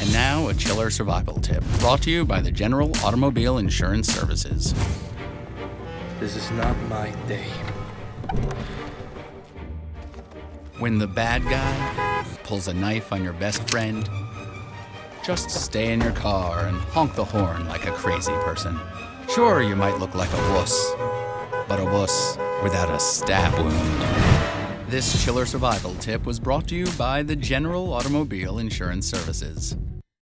And now, a chiller survival tip, brought to you by the General Automobile Insurance Services. This is not my day. When the bad guy pulls a knife on your best friend, just stay in your car and honk the horn like a crazy person. Sure, you might look like a wuss, but a wuss without a stab wound. This chiller survival tip was brought to you by the General Automobile Insurance Services.